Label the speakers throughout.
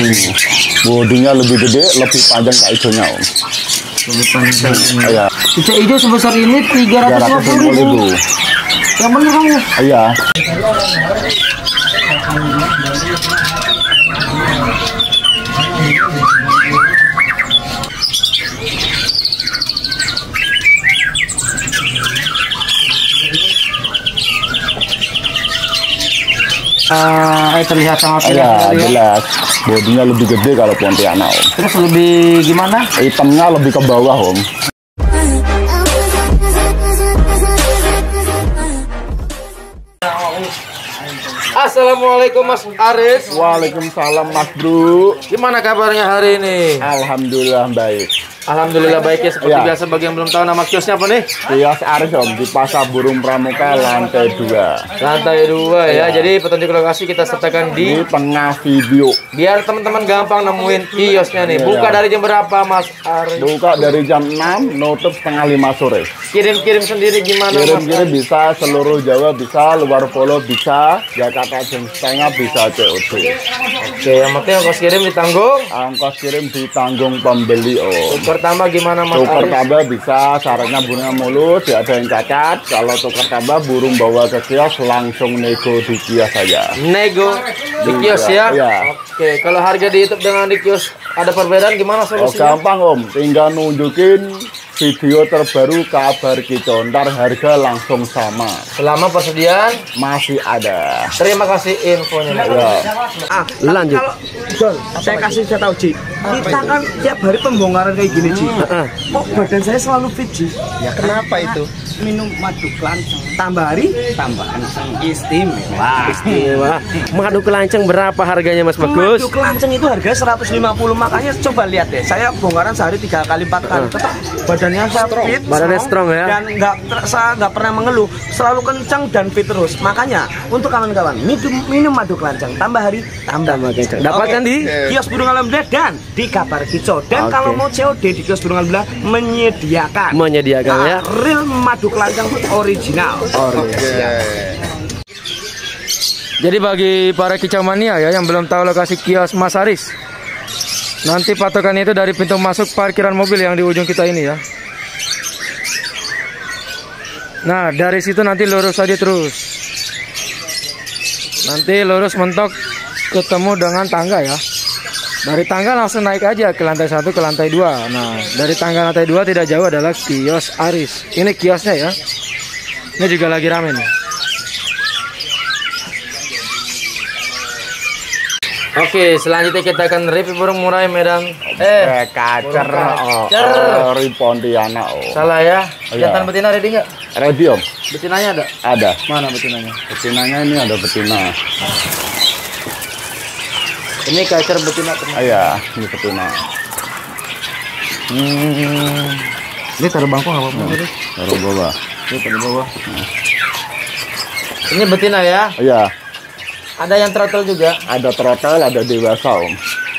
Speaker 1: Bodinya lebih gede, lebih panjang kayak hijaunya om.
Speaker 2: Lebih panjang kayak ini.
Speaker 1: Iya.
Speaker 2: Kicak hijau sebesar ini 350.000. Yang bener kamu?
Speaker 1: Iya.
Speaker 2: Terlihat sangat
Speaker 1: Iya, jelas. Bodinya lebih gede kalau Pontianak om.
Speaker 2: Terus lebih gimana?
Speaker 1: Hitamnya lebih ke bawah om.
Speaker 2: Assalamualaikum Mas Aris.
Speaker 1: Waalaikumsalam Mas Bro.
Speaker 2: Gimana kabarnya hari ini?
Speaker 1: Alhamdulillah baik.
Speaker 2: Alhamdulillah baik ya. Seperti
Speaker 1: Ya.
Speaker 2: biasa bagi yang belum tahu nama kiosnya apa nih?
Speaker 1: Kios Aris om di Pasar Burung Pramuka lantai 2.
Speaker 2: Lantai 2 ya. Jadi petunjuk lokasi kita sertakan
Speaker 1: Di
Speaker 2: di
Speaker 1: tengah video.
Speaker 2: biar teman-teman gampang nemuin kiosnya nih.
Speaker 1: Iya,
Speaker 2: Buka
Speaker 1: ya.
Speaker 2: dari jam berapa Mas Aris?
Speaker 1: Buka dari jam 6, nutup setengah 5 sore.
Speaker 2: Kirim-kirim sendiri gimana Mas
Speaker 1: Kirim-kirim
Speaker 2: Aris?
Speaker 1: bisa seluruh Jawa, bisa luar Pulau, bisa Jakarta setengah, bisa COD.
Speaker 2: Oke, yang penting ongkos kirim ditanggung.
Speaker 1: Ongkos kirim ditanggung pembeli om.
Speaker 2: Pertama gimana Mas
Speaker 1: Tukar
Speaker 2: Aris?
Speaker 1: tambah bisa, syaratnya burungnya mulus, tidak ada yang cacat. Kalau tukar tambah burung bawa ke kios langsung nego di kios saja.
Speaker 2: Nego di kios ya?
Speaker 1: Iya.
Speaker 2: Oke, kalau harga di YouTube dengan di kios ada perbedaan gimana
Speaker 1: Oh
Speaker 2: solusinya?
Speaker 1: gampang om, tinggal nunjukin video terbaru kabar Kicau, ntar harga langsung sama.
Speaker 2: Selama persediaan,
Speaker 1: Masih ada.
Speaker 2: terima kasih infonya.
Speaker 1: Ya.
Speaker 2: Lanjut.
Speaker 3: John, saya kasih saya tahu Ci. Kita kan tiap hari pembongkaran kayak gini Ci. Kok badan saya selalu fit Ci? Ya kenapa itu? Minum madu kelanceng. Tambah hari, tambah kenceng. Istimewa.
Speaker 2: Istimewa. Madu kelanceng berapa harganya Mas Bagus?
Speaker 3: Madu kelanceng itu harganya 150. Makanya coba lihat deh. Saya bongkaran sehari 3 kali 4 kali. Tetap badannya saya fit.
Speaker 2: Badannya strong ya?
Speaker 3: Dan saya nggak pernah mengeluh. Selalu kencang dan fit terus. Makanya untuk kawan-kawan minum madu kelanceng. Tambah hari, tambah
Speaker 2: kencang. Dapatkan di
Speaker 3: kios burung alhamdulillah dan di kabar Kicau. Dan
Speaker 2: Oke.
Speaker 3: kalau mau COD di kios burung alhamdulillah menyediakan
Speaker 2: ya.
Speaker 3: real madu kelanceng original.
Speaker 2: Jadi bagi para kicau mania ya yang belum tahu lokasi kios Mas Aris, nanti patokannya itu dari pintu masuk parkiran mobil yang di ujung kita ini ya. Nah dari situ nanti lurus saja terus. Nanti lurus mentok ketemu dengan tangga ya. Dari tangga langsung naik aja ke lantai 1 ke lantai 2. Nah dari tangga lantai 2 tidak jauh adalah kios Aris. Ini kiosnya ya. Ini juga lagi rame nih. Oke, selanjutnya kita akan review burung murai Medan.
Speaker 1: Kacer, ori Pontianak om.
Speaker 2: Salah ya.
Speaker 1: Iya.
Speaker 2: Jantan betina ready nggak?
Speaker 1: Ready om?
Speaker 2: Betinanya ada?
Speaker 1: Ada.
Speaker 2: Mana betinanya?
Speaker 1: Betinanya ini ada betina.
Speaker 2: Ini kacer betina.
Speaker 1: Iya, ini betina.
Speaker 2: Ini taruh bangku nggak apa-apa?
Speaker 1: Taruh bawah.
Speaker 2: Ini taruh bawah. Ini betina ya?
Speaker 1: Iya,
Speaker 2: Ada yang throttle juga?
Speaker 1: ada throttle, ada dewasa om.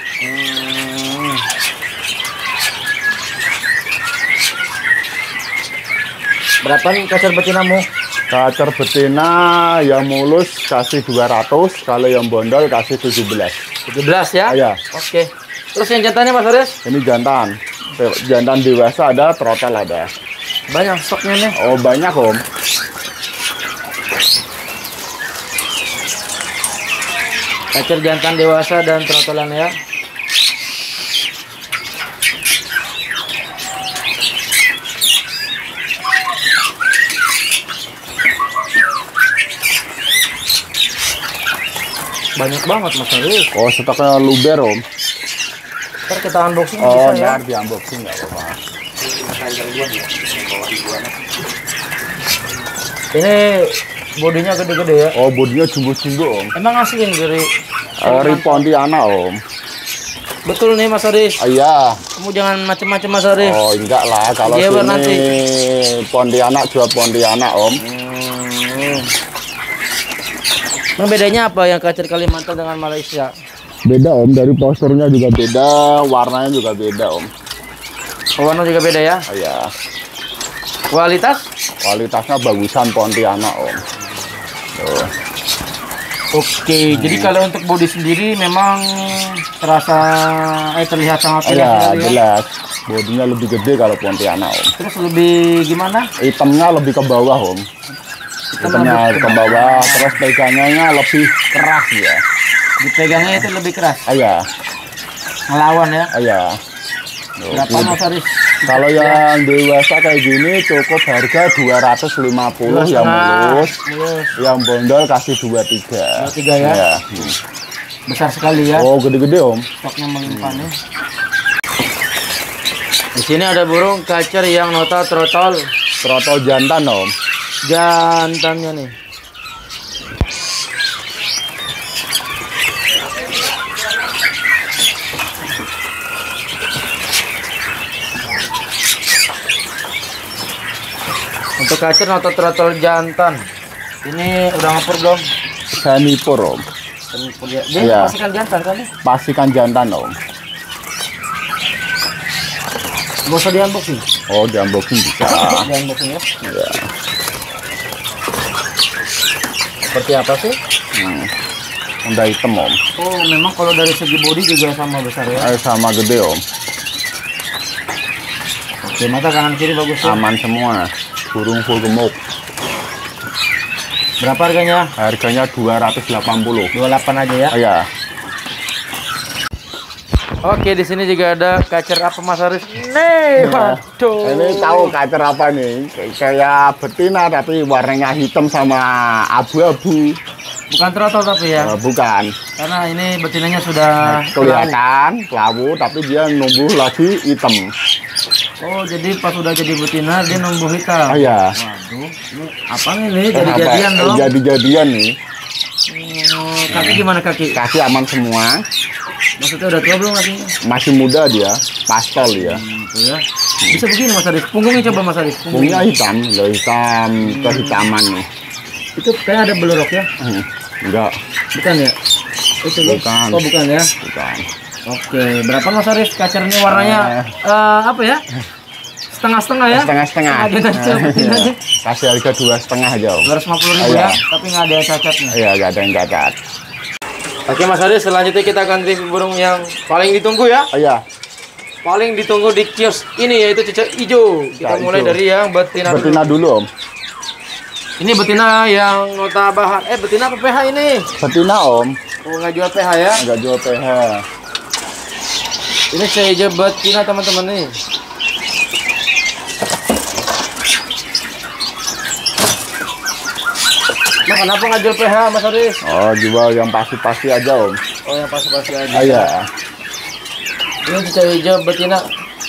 Speaker 2: Berapa nih kacer betinamu?
Speaker 1: Kacer betina yang mulus kasih 200, kalau yang bondol kasih 17.
Speaker 2: 17 ya?
Speaker 1: Iya.
Speaker 2: Oke. Terus yang jantannya Mas Aris?
Speaker 1: Ini jantan. Jantan dewasa ada, throttle ada.
Speaker 2: Banyak stoknya nih.
Speaker 1: Oh banyak om.
Speaker 2: Kacer jantan dewasa dan throttlean ya. Banyak banget Mas Aris.
Speaker 1: Oh stoknya luber om.
Speaker 2: Ntar kita unboxing
Speaker 1: Oh
Speaker 2: bisa ya.
Speaker 1: ntar di unboxing nggak apa-apa.
Speaker 2: Ini bodinya gede-gede ya.
Speaker 1: Oh bodinya jumbo-jumbo om.
Speaker 2: Emang asli ini dari
Speaker 1: Ori Pontianak om.
Speaker 2: betul nih Mas Aris.
Speaker 1: Iya.
Speaker 2: Kamu jangan macem-macem Mas Aris.
Speaker 1: Oh enggak lah, kalau
Speaker 2: Jewer
Speaker 1: sini
Speaker 2: nanti.
Speaker 1: Pontianak jual Pontianak om.
Speaker 2: Nah, bedanya apa yang kacer Kalimantan dengan Malaysia?
Speaker 1: Beda om, dari posturnya juga beda, warnanya juga beda om.
Speaker 2: Warna juga beda ya.
Speaker 1: Oh, iya.
Speaker 2: Kualitas?
Speaker 1: Kualitasnya bagusan Pontianak om. Tuh.
Speaker 2: Oke, jadi kalau untuk bodi sendiri memang terasa terlihat sangat
Speaker 1: Iya, jelas. Bodinya lebih gede kalau Pontianak, Om.
Speaker 2: Terus lebih gimana?
Speaker 1: Hitamnya lebih ke bawah, Om. Hitamnya ke bawah, terus pegangannya lebih keras ya.
Speaker 2: Dipegangnya itu lebih keras.
Speaker 1: Iya.
Speaker 2: Ngelawan ya.
Speaker 1: Iya.
Speaker 2: Berapa Mas Aris?
Speaker 1: Kalau yang dewasa kayak gini cukup harga 250 yang mulus. Yang bondol kasih 23.
Speaker 2: 23 ya.
Speaker 1: Iya.
Speaker 2: Besar sekali ya.
Speaker 1: Oh, gede-gede, Om.
Speaker 2: Stoknya melimpah nih. Di sini ada burung kacer yang nota trotol.
Speaker 1: Trotol jantan, Om.
Speaker 2: Jantannya nih. Untuk kacer nota trotol jantan. Ini udah ngapur belum?
Speaker 1: Saya nipur, Om.
Speaker 2: Dia
Speaker 1: Iya.
Speaker 2: pastikan jantan kan?
Speaker 1: Pastikan jantan, Om.
Speaker 2: Gak usah di unboxing.
Speaker 1: Oh, di unboxing bisa.
Speaker 2: Di unboxing ya.
Speaker 1: Iya.
Speaker 2: Seperti apa sih?
Speaker 1: Udah hitam, Om.
Speaker 2: Oh, memang kalau dari segi bodi juga sama besar ya.
Speaker 1: Sama gede, Om.
Speaker 2: Oke, mata kanan kiri bagus ya.
Speaker 1: Aman semua. Burung full gemuk.
Speaker 2: Berapa harganya?
Speaker 1: Harganya 280.
Speaker 2: 28 aja ya.
Speaker 1: Iya.
Speaker 2: Oke, di sini juga ada kacer apa Mas Aris? Nih, waduh.
Speaker 1: Ini tahu kacer apa nih? Kayak betina tapi warnanya hitam sama abu-abu.
Speaker 2: Bukan trotol tapi ya.
Speaker 1: Bukan.
Speaker 2: Karena ini betinanya sudah
Speaker 1: Kelihatan kelabu tapi dia numbuh lagi hitam.
Speaker 2: Oh, jadi pas udah jadi betina dia numbuh hitam.
Speaker 1: Iya.
Speaker 2: Waduh, ini apa nih? Jadi-jadian dong.
Speaker 1: Jadi-jadian nih.
Speaker 2: Kaki gimana kaki?
Speaker 1: Kaki aman semua.
Speaker 2: Maksudnya udah tua belum kakinya?
Speaker 1: Masih muda dia, pastel ya.
Speaker 2: Gitu ya. Bisa begini Mas Aris. Punggungnya coba Mas Aris.
Speaker 1: Punggungnya hitam, loh hitam kehitaman nih.
Speaker 2: Itu kayak ada belorok ya?
Speaker 1: Enggak.
Speaker 2: Bukan ya? Itu
Speaker 1: Bukan.
Speaker 2: Oh, bukan ya?
Speaker 1: Bukan.
Speaker 2: Oke, berapa Mas Aris kacernya warnanya apa ya? Setengah-setengah ya?
Speaker 1: Setengah-setengah.
Speaker 2: Ada betinanya.
Speaker 1: Kasih harga 2,5 aja, Om.
Speaker 2: 250.000 ya,
Speaker 1: Iya.
Speaker 2: tapi nggak ada yang cacatnya.
Speaker 1: Iya, enggak ada yang cacat.
Speaker 2: Oke Mas Aris, selanjutnya kita akan review burung yang paling ditunggu ya.
Speaker 1: Iya.
Speaker 2: Paling ditunggu di kios ini yaitu cicak hijau. Kita
Speaker 1: Cicak
Speaker 2: mulai
Speaker 1: hijau.
Speaker 2: dari yang betina,
Speaker 1: Betina dulu, Om.
Speaker 2: Ini betina yang nota bahan. Betina apa PH ini?
Speaker 1: Betina, Om.
Speaker 2: Oh, nggak jual PH ya?
Speaker 1: Enggak jual PH.
Speaker 2: Ini saya aja betina teman-teman nih. Nah, kenapa nggak jual PH Mas Aris?
Speaker 1: Oh, jual yang pasti-pasti aja, Om.
Speaker 2: Oh, yang pasti-pasti aja.
Speaker 1: Iya.
Speaker 2: Ini cicak hijau betina.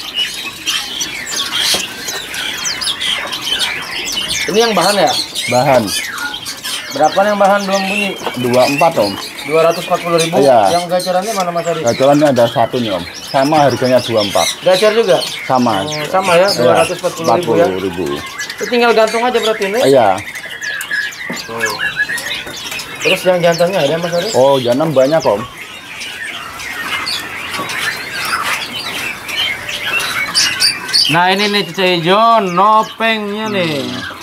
Speaker 2: Ini yang bahan ya?
Speaker 1: Bahan
Speaker 2: Berapa yang bahan belum bunyi?
Speaker 1: 24, Om.
Speaker 2: 240.000.
Speaker 1: Iya.
Speaker 2: Yang gacorannya mana Mas Aris?
Speaker 1: Gacorannya ada satu nih, Om. Sama harganya 24.
Speaker 2: Gacor juga?
Speaker 1: Sama.
Speaker 2: Sama ya, 240.000 ya.
Speaker 1: 40.000.
Speaker 2: Itu tinggal gantung aja berarti ini.
Speaker 1: Iya.
Speaker 2: Terus yang jantannya ada Mas Aris?
Speaker 1: Oh, jantan banyak, Om.
Speaker 2: Nah, ini nih cicak hijau nopengnya nih.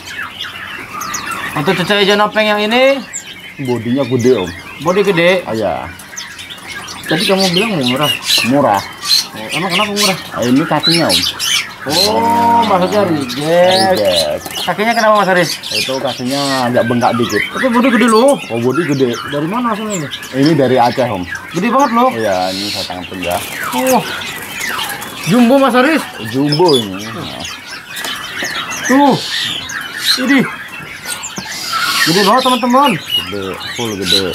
Speaker 2: Untuk cicak hijau nopeng yang ini
Speaker 1: Bodinya gede, Om.
Speaker 2: bodi gede.
Speaker 1: Iya.
Speaker 2: Tadi kamu bilang murah.
Speaker 1: Murah.
Speaker 2: Oh, emang kenapa murah?
Speaker 1: Nah, ini kakinya, Om.
Speaker 2: Oh, maksudnya reject.
Speaker 1: Reject.
Speaker 2: Kakinya kenapa Mas Aris?
Speaker 1: Itu kakinya agak bengkak dikit.
Speaker 2: Tapi bodi gede loh.
Speaker 1: Oh, bodi gede.
Speaker 2: Dari mana asalnya ini?
Speaker 1: Ini dari Aceh, Om.
Speaker 2: Gede banget loh.
Speaker 1: Iya, ini saya tangan ya.
Speaker 2: Oh. Jumbo Mas Aris.
Speaker 1: Jumbo ini.
Speaker 2: Tuh. Ini. Gede banget teman-teman.
Speaker 1: Gede, full gede.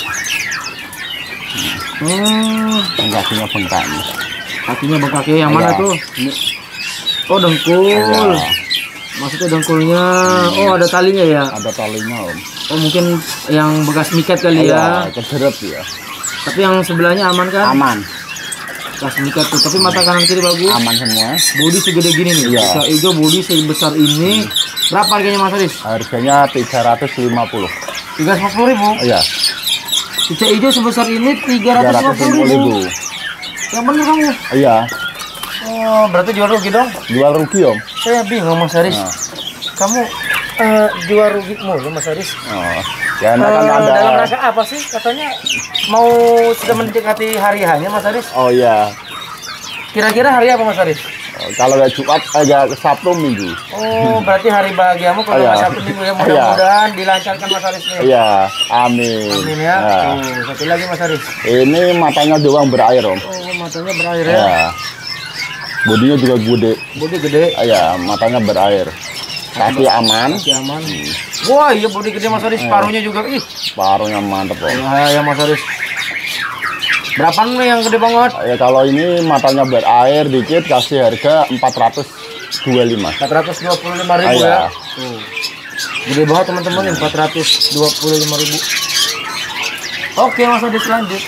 Speaker 1: Yang kakinya bengkak nih.
Speaker 2: Kakinya bengkak yang mana
Speaker 1: Iya.
Speaker 2: tuh?
Speaker 1: Ini.
Speaker 2: Oh, dengkul.
Speaker 1: Iya.
Speaker 2: Maksudnya dengkulnya. Oh, ada talinya ya.
Speaker 1: Ada talinya, Om.
Speaker 2: Oh, mungkin yang bekas mikat kali ya.
Speaker 1: Iya, kederet ya.
Speaker 2: Tapi yang sebelahnya aman kan?
Speaker 1: Aman.
Speaker 2: Bekas mikat tuh. Tapi mata kanan kiri bagus.
Speaker 1: Aman semua.
Speaker 2: Bodi segede gini nih.
Speaker 1: Iya.
Speaker 2: Cicak hijau bodi sebesar ini. Berapa harganya Mas Aris?
Speaker 1: Harganya 350.
Speaker 2: 350.000.
Speaker 1: Iya.
Speaker 2: Cicak hijau sebesar ini 350.000.
Speaker 1: 350.000.
Speaker 2: Yang bener kamu.
Speaker 1: Iya.
Speaker 2: Oh, berarti jual rugi dong?
Speaker 1: Jual rugi, Om.
Speaker 2: Saya bingung Mas Aris.
Speaker 1: Nah.
Speaker 2: Kamu jual rugi mulu Mas Aris.
Speaker 1: Oh. Ya, kan ada.
Speaker 2: Dalam rangka apa sih? Katanya mau sudah mendekati hari hanya Mas Aris.
Speaker 1: Oh iya.
Speaker 2: Kira-kira hari apa Mas Aris?
Speaker 1: Kalau nggak Jumat, Sabtu Minggu.
Speaker 2: Oh, berarti hari bahagiamu kalau nggak Sabtu Minggu ya. Mudah-mudahan dilancarkan Mas Aris nih.
Speaker 1: Iya, amin.
Speaker 2: Amin ya. Satu lagi Mas Aris.
Speaker 1: Ini matanya doang berair, Om.
Speaker 2: Oh, matanya berair ya.
Speaker 1: Ya. Bodinya juga gede.
Speaker 2: Bodi gede.
Speaker 1: Ya, matanya berair. Kaki aman.
Speaker 2: Kaki aman. Wah, iya bodi gede Mas Aris. Paruhnya juga. Ih,
Speaker 1: paruhnya mantep, Om.
Speaker 2: ya Mas Aris. Berapa nih yang gede banget?
Speaker 1: Ya kalau ini matanya berair dikit kasih harga 425.
Speaker 2: 425.000 ya. Tuh. Gede banget teman-teman nih 425.000. Oke, Mas Aris lanjut.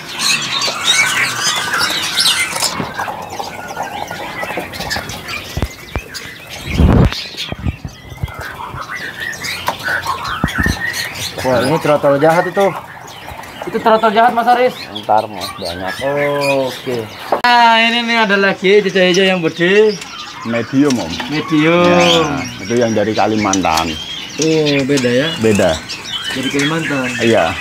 Speaker 2: Wah, ini trotol jahat itu. Itu trotol jahat Mas Aris.
Speaker 1: Ntar Mas banyak.
Speaker 2: Oke. Nah, ini nih ada lagi cicak hijau yang gede.
Speaker 1: Medium, Om.
Speaker 2: Medium.
Speaker 1: Ya, itu yang dari Kalimantan.
Speaker 2: Oh, beda ya?
Speaker 1: Beda.
Speaker 2: Dari Kalimantan.
Speaker 1: Iya.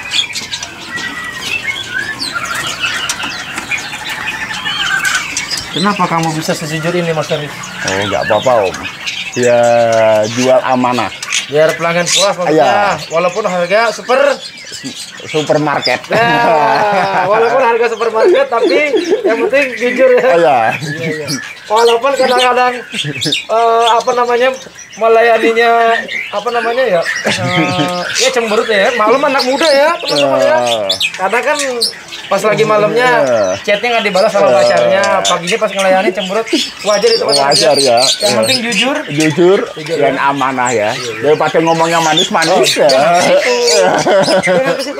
Speaker 2: Kenapa kamu bisa sejujur ini Mas Aris?
Speaker 1: Oh, nggak apa-apa, Om. Dia jual amanah.
Speaker 2: Biar pelanggan puas maksudnya.
Speaker 1: Iya.
Speaker 2: Walaupun harga
Speaker 1: Supermarket.
Speaker 2: Nah, walaupun harga supermarket tapi yang penting jujur ya.
Speaker 1: Iya.
Speaker 2: Walaupun kadang-kadang apa namanya melayaninya apa namanya ya ya cemberut ya, malam anak muda ya teman-teman ya. Kadang kan pas lagi malamnya chatnya nggak dibalas sama pacarnya, paginya pas ngelayani cemberut, wajar itu
Speaker 1: wajar ya.
Speaker 2: Yang penting
Speaker 1: jujur dan amanah ya. Daripada ngomongnya manis-manis ya.
Speaker 2: Jangan ke situ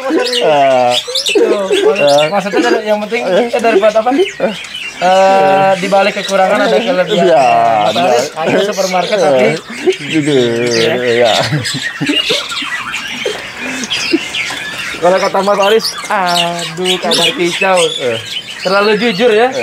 Speaker 2: maksudnya yang penting daripada apa di balik kekurangan ada kelebihan.
Speaker 1: Iya.
Speaker 2: Ada supermarket tapi
Speaker 1: gitu ya.
Speaker 2: Kalau kata Mas Aris, aduh kabar kicau. Terlalu jujur ya.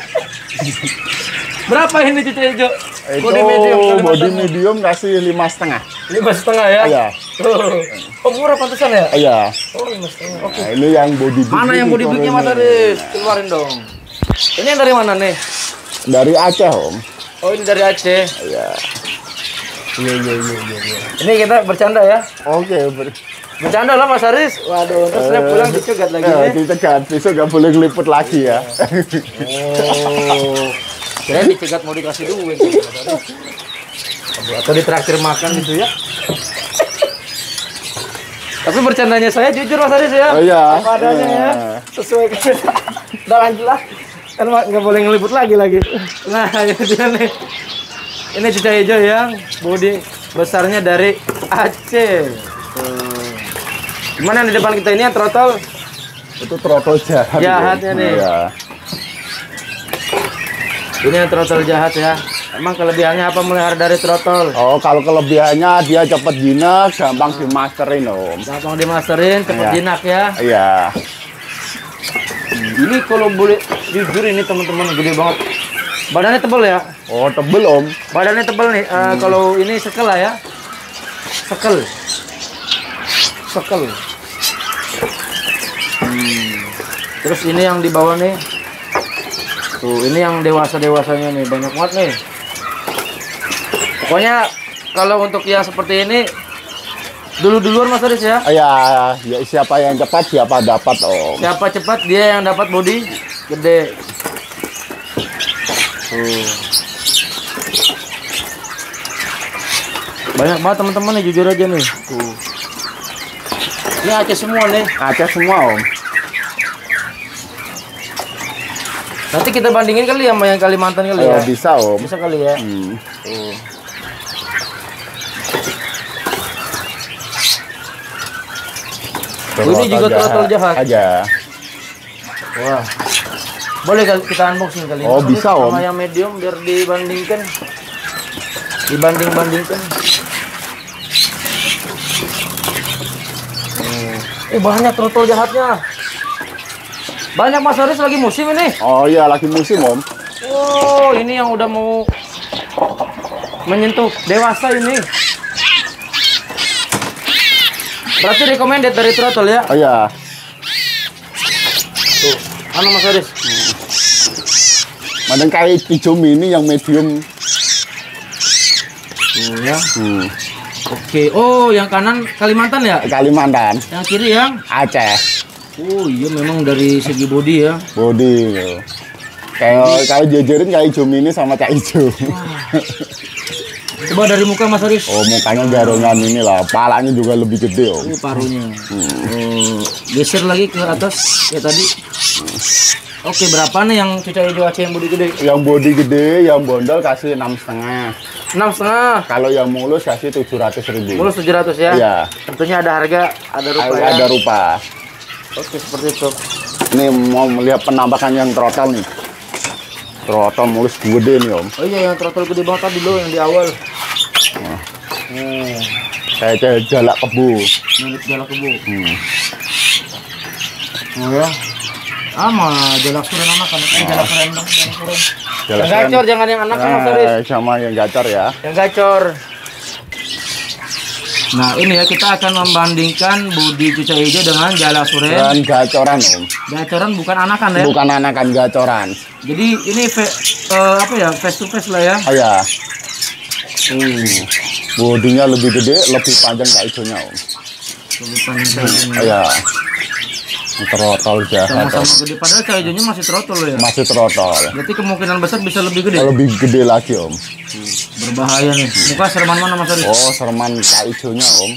Speaker 2: Berapa ini cicak hijau?
Speaker 1: Body medium kasih 5,5.
Speaker 2: 5,5 ya?
Speaker 1: Iya.
Speaker 2: Oh murah pantesan ya?
Speaker 1: Iya.
Speaker 2: Oh 5,5. Oke.
Speaker 1: Nah, ini yang body big.
Speaker 2: Mana yang body bignya Mas Aris? Keluarin dong. Ini yang dari mana nih?
Speaker 1: Dari Aceh, Om.
Speaker 2: Oh ini dari Aceh.
Speaker 1: Iya.
Speaker 2: Iya. Ini kita bercanda ya?
Speaker 1: Oke.
Speaker 2: Bercanda lah Mas Aris. Waduh, terus saya pulang dicegat lagi ya.
Speaker 1: Dicegat, besok nggak boleh ngeliput lagi ya.
Speaker 2: Oh. Saya dicegat mau dikasih duit. Atau ditraktir makan gitu ya. Tapi bercandanya saya jujur Mas Aris ya.
Speaker 1: Oh iya.
Speaker 2: Apa adanya ya. Sesuai kita. Udah lanjut lah. Kan nggak boleh ngeliput lagi. Nah, ini dia nih. Ini cicak hijau yang bodi besarnya dari Aceh. Gimana yang di depan kita ini yang trotol?
Speaker 1: Itu trotol jahat.
Speaker 2: Jahatnya nih.
Speaker 1: Iya.
Speaker 2: Ini yang trotol jahat ya. Emang kelebihannya apa melihara dari trotol?
Speaker 1: Oh, kalau kelebihannya dia cepet jinak, gampang dimasterin, Om.
Speaker 2: Gampang dimasterin, cepet jinak ya.
Speaker 1: Iya.
Speaker 2: Ini kalau boleh jujur ini teman-teman gede banget. Badannya tebal ya?
Speaker 1: Oh, tebel, Om.
Speaker 2: Badannya tebal nih. Kalau ini sekel lah ya. Sekel. Terus ini yang di bawah nih. Tuh, ini yang dewasa-dewasanya nih, banyak banget nih. Pokoknya kalau untuk yang seperti ini dulu-duluan Mas Aris ya.
Speaker 1: Iya, ya, siapa yang cepat siapa dapat, Om.
Speaker 2: Siapa cepat dia yang dapat body gede. Banyak banget teman-teman nih, jujur aja nih. Ini Aceh semua nih.
Speaker 1: Aceh semua, Om.
Speaker 2: Nanti kita bandingin kali ya sama yang Kalimantan kali ya.
Speaker 1: Bisa, Om.
Speaker 2: Bisa kali ya. Ini juga trotol jahat.
Speaker 1: Aja.
Speaker 2: Wah. Boleh kali kita unboxing kali.
Speaker 1: Oh, bisa, Om.
Speaker 2: Sama yang medium biar dibandingkan. Dibanding-bandingkan. Banyak trotol jahatnya. Banyak Mas Aris lagi musim ini.
Speaker 1: Oh iya, lagi musim, Om.
Speaker 2: Oh, ini yang udah mau menyentuh dewasa ini. Berarti recommended dari throttle ya?
Speaker 1: Oh ya.
Speaker 2: Tuh, anu Mas Aris.
Speaker 1: Madang kayak hijau mini yang medium.
Speaker 2: Tuh ya. Oke. Oh, yang kanan Kalimantan ya?
Speaker 1: Kalimantan.
Speaker 2: Yang kiri yang
Speaker 1: Aceh.
Speaker 2: Oh iya, memang dari segi body ya.
Speaker 1: Body. Gitu. Kayak jajarin kayak hijau mini sama cak hijau.
Speaker 2: Coba dari muka Mas Aris.
Speaker 1: Oh, mukanya garongan inilah, palanya juga lebih gede om.
Speaker 2: Paruhnya. Geser lagi ke atas ya tadi. Oke, berapa nih yang cuca hijau Aceh yang bodi gede?
Speaker 1: Yang bodi gede, yang bondol kasih 6,5.
Speaker 2: 6,5.
Speaker 1: Kalau yang mulus kasih 700.000.
Speaker 2: Mulus 700 ya?
Speaker 1: Iya.
Speaker 2: Tentunya ada harga, ada rupa ya.
Speaker 1: Ada rupa.
Speaker 2: Oke, seperti itu.
Speaker 1: Ini mau melihat penampakan yang throttle nih. Throttle mulus gede nih om.
Speaker 2: Oh iya, yang throttle gede banget tadi loh yang di awal.
Speaker 1: Kayak jalak kebu.
Speaker 2: Milik jalak kebu. Oh ya. Jalak suren anakan. Jalak suren dong, jalak suren. Yang gacor jangan yang anakan Mas Aris.
Speaker 1: Sama yang gacor ya.
Speaker 2: Yang gacor. Nah ini ya, kita akan membandingkan bodi cuca hijau dengan jalak suren.
Speaker 1: Dan gacoran om.
Speaker 2: Gacoran bukan anakan ya?
Speaker 1: Bukan anakan, gacoran.
Speaker 2: Jadi ini apa ya, face to face lah ya?
Speaker 1: Oh ya. Bodinya lebih gede, lebih panjang kayak hijaunya om.
Speaker 2: Lebih panjang kayak hijaunya.
Speaker 1: Oh ya. Throttle jahat.
Speaker 2: Sama-sama gede, padahal kayak hijaunya masih throttle loh ya?
Speaker 1: Masih throttle.
Speaker 2: Berarti kemungkinan besar bisa lebih gede?
Speaker 1: Lebih gede lagi om.
Speaker 2: Berbahaya nih. Muka sereman mana Mas Aris?
Speaker 1: Oh, sereman kayak hijaunya om.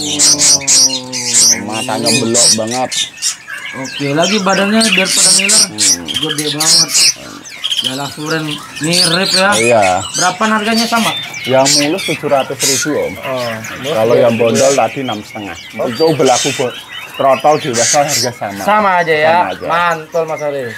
Speaker 1: Matanya belok banget.
Speaker 2: Oke, lagi badannya biar pada ngiler. Gede banget. Jalak suren mirip ya.
Speaker 1: Iya.
Speaker 2: Berapa harganya sama?
Speaker 1: Yang mulus 700.000 om.
Speaker 2: Oh,
Speaker 1: kalau yang bondol tadi 6,5. Itu berlaku throttle dewasa harga sama.
Speaker 2: Sama aja ya.
Speaker 1: Sama aja.
Speaker 2: Mantul Mas Aris.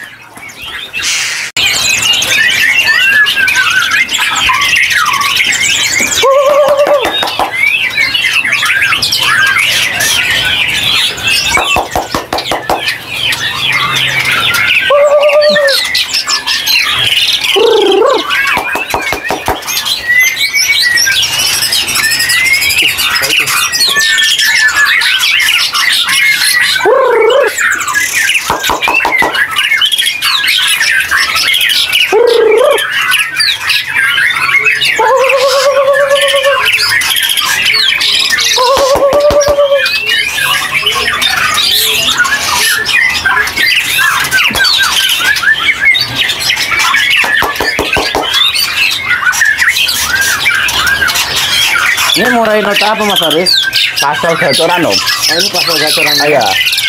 Speaker 2: Ini murahin nota apa Mas Aris?
Speaker 1: Pasal gacoran om.
Speaker 2: Oh ini pasal gacoran.
Speaker 1: Iya.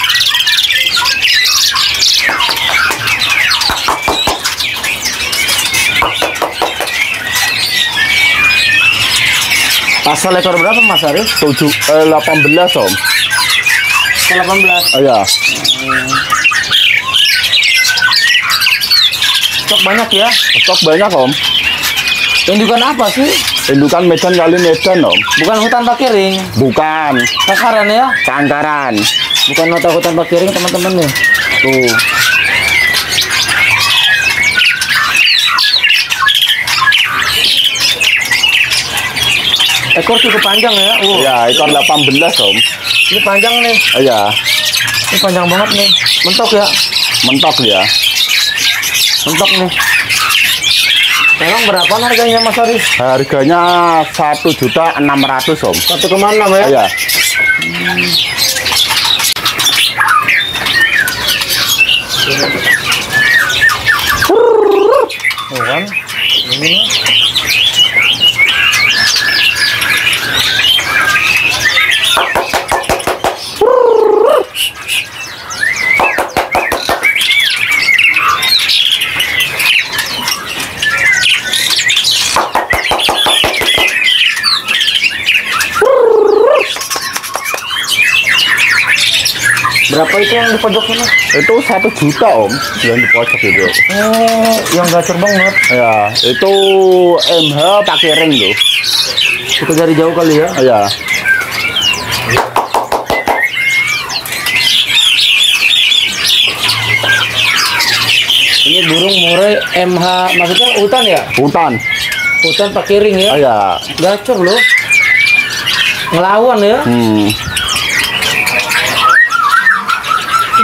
Speaker 2: Pasal ekor berapa Mas Aris?
Speaker 1: 18 om.
Speaker 2: 18.
Speaker 1: Oh ya.
Speaker 2: Stok banyak ya?
Speaker 1: Stok banyak om.
Speaker 2: Indukan apa sih?
Speaker 1: Indukan Medan kali Medan om.
Speaker 2: Bukan hutan pakiring.
Speaker 1: Bukan.
Speaker 2: Takaran ya?
Speaker 1: Tangkaran.
Speaker 2: Bukan nota hutan pakiring teman-teman nih.
Speaker 1: Tuh.
Speaker 2: Ekor cukup panjang ya?
Speaker 1: Ya, ekor 18 om.
Speaker 2: Ini panjang nih.
Speaker 1: Oh ya.
Speaker 2: Ini panjang banget nih. Mentok ya?
Speaker 1: Mentok ya.
Speaker 2: Mentok nih. Emang berapa harganya Mas Aris?
Speaker 1: Harganya 1.600.000 om.
Speaker 2: 1,6 ya?
Speaker 1: Iya.
Speaker 2: Oh kan? Ini. Berapa itu yang di pojok sana?
Speaker 1: Itu 1 juta om, yang di pojok itu.
Speaker 2: Oh, yang gacor banget.
Speaker 1: Ya, itu MH pakai ring tuh.
Speaker 2: Kita dari jauh kali ya?
Speaker 1: Ya.
Speaker 2: Ini burung murai MH, maksudnya hutan ya?
Speaker 1: Hutan.
Speaker 2: Hutan pakai ring ya?
Speaker 1: Ya.
Speaker 2: Gacor loh. Ngelawan ya?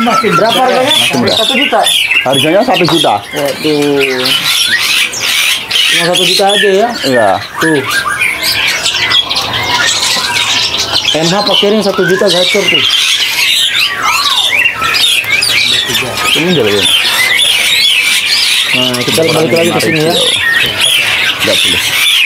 Speaker 2: Berapa harganya?
Speaker 1: Masih murah.
Speaker 2: 1 juta.
Speaker 1: Harganya 1 juta.
Speaker 2: Waduh. Cuma 1 juta aja ya.
Speaker 1: Iya.
Speaker 2: Tuh. MH pakai ring 1 juta gacor tuh.
Speaker 1: Ini jalan.
Speaker 2: Nah, kita balik lagi ke sini ya.
Speaker 1: Enggak boleh.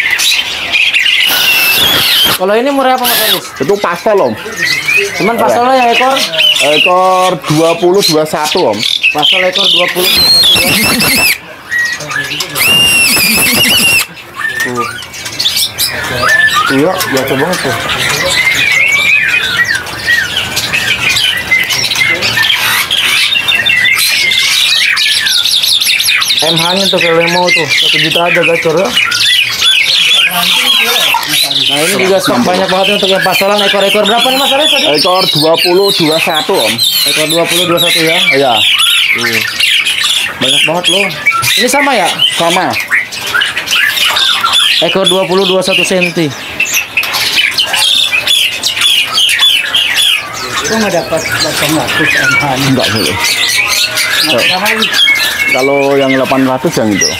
Speaker 2: Kalau ini murah apa Mas Aris?
Speaker 1: Itu pastel Om.
Speaker 2: Cuman pasalnya yang ekor
Speaker 1: Ekor 20 21 Om.
Speaker 2: pasal ekor 20 21 ya. Tuh.
Speaker 1: Iya, biasa banget tuh.
Speaker 2: MH-nya tuh kalau yang mau tuh 1 juta aja gacor ya. Nah ini juga stok banyak banget untuk yang pasaran ekor-ekor berapa nih Mas Aris tadi?
Speaker 1: Ekor 20 21 Om.
Speaker 2: Ekor 20 21 ya.
Speaker 1: Iya,
Speaker 2: Tuh. Banyak banget loh. Ini sama ya?
Speaker 1: sama.
Speaker 2: Ekor 20 21 cm. Itu nggak dapat 800 MH.
Speaker 1: Enggak boleh. Kalau yang 800 yang itu.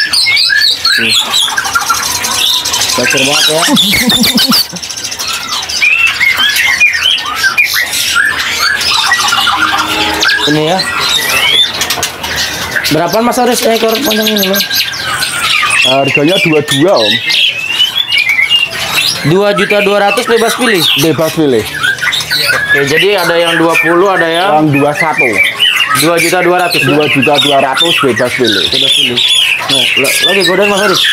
Speaker 2: Gacor banget ya. Ini ya. Berapaan Mas Aris ekor panjang ini loh?
Speaker 1: Harganya 22 Om.
Speaker 2: 2.200.000 bebas pilih.
Speaker 1: Bebas pilih.
Speaker 2: Oke, jadi ada yang 20, ada yang
Speaker 1: Yang 21.
Speaker 2: 2.200.000 ya.
Speaker 1: 2.200.000 bebas pilih.
Speaker 2: Bebas pilih. Nah, lagi godain Mas Aris.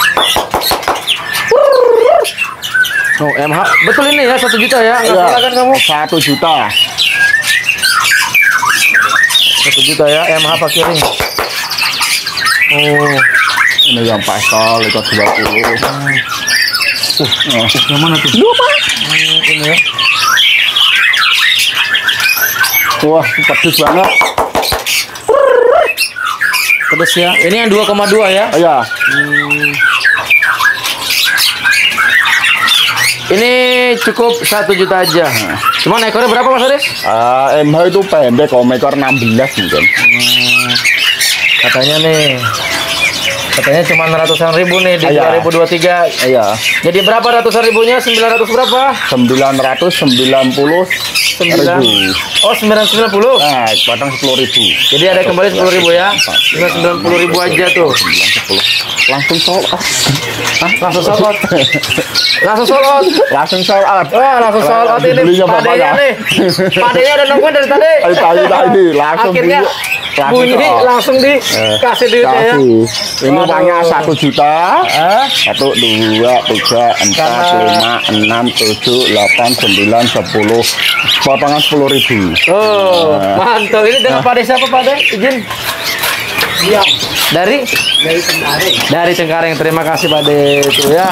Speaker 2: Oh, MH. Betul ini ya 1 juta ya. Enggak salah kan kamu?
Speaker 1: 1 juta.
Speaker 2: 1 juta ya, MH pakai ring. Oh,
Speaker 1: Ini yang pastel ekor 20.
Speaker 2: yang mana tuh?
Speaker 1: Lupa.
Speaker 2: Ini ya.
Speaker 1: Wah, pedes banget.
Speaker 2: Pedes ya. Ini yang 2,2 ya.
Speaker 1: Iya.
Speaker 2: Ini cukup 1 juta aja. Cuman ekornya berapa Mas Aris?
Speaker 1: MH itu pendek Om, ekor 16 mungkin.
Speaker 2: Katanya cuma ratusan ribu nih di
Speaker 1: Iya.
Speaker 2: 2023.
Speaker 1: Iya.
Speaker 2: Jadi berapa ratusan ribunya? 900 berapa?
Speaker 1: 990 ribu.
Speaker 2: Oh 990.
Speaker 1: Nah, potong 10.000.
Speaker 2: Jadi ada kembali 10.000 ya. 90.000 aja tuh.
Speaker 1: 10. Langsung sold out.
Speaker 2: Hah, langsung sold out. Langsung sold out.
Speaker 1: Langsung sold out.
Speaker 2: Wah, langsung sold out ini.
Speaker 1: Dibelinya
Speaker 2: Padenya
Speaker 1: bapaknya.
Speaker 2: nih. Padenya udah nungguin dari tadi.
Speaker 1: Tadi langsung
Speaker 2: Akhirnya bunyi
Speaker 1: sold out.
Speaker 2: langsung dikasih duitnya ya.
Speaker 1: Kasih. Ini
Speaker 2: Waduh.
Speaker 1: banyak 1 juta. 1, 2, 3, 4, 5, 6, 7, 8, 9, 10. Potongan 10.000.
Speaker 2: Oh, mantap. Ini dengan Pade siapa Pade? Izin. Iya. Dari Cengkareng. Dari Cengkareng. Terima kasih Pade itu ya.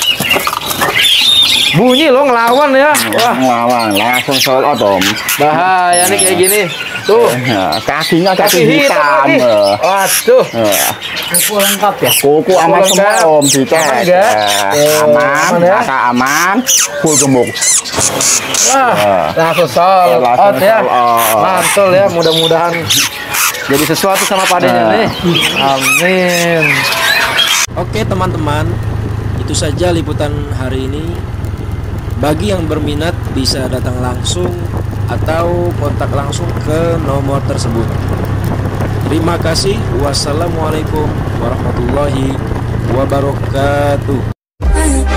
Speaker 2: Bunyi lo ngelawan ya. Wah,
Speaker 1: Ngelawan, langsung sold out Om.
Speaker 2: bahaya nih kayak gini. Tuh.
Speaker 1: Nah, kakinya
Speaker 2: Kaki
Speaker 1: kaki
Speaker 2: hitam
Speaker 1: hitam.
Speaker 2: lagi. Waduh.
Speaker 1: Kuku lengkap ya? Kuku aman
Speaker 2: Kuku
Speaker 1: semua
Speaker 2: lengkap.
Speaker 1: Om, dicek.
Speaker 2: Aman nggak?
Speaker 1: Aman,
Speaker 2: Aman ya?
Speaker 1: kakak aman, full gemuk.
Speaker 2: Wah, langsung sold
Speaker 1: Langsung
Speaker 2: out ya.
Speaker 1: sold out.
Speaker 2: Mantul ya, mudah-mudahan jadi sesuatu sama Padenya nih. Amin. Oke teman-teman, itu saja liputan hari ini. Bagi yang berminat bisa datang langsung atau kontak langsung ke nomor tersebut. Terima kasih. Wassalamualaikum warahmatullahi wabarakatuh.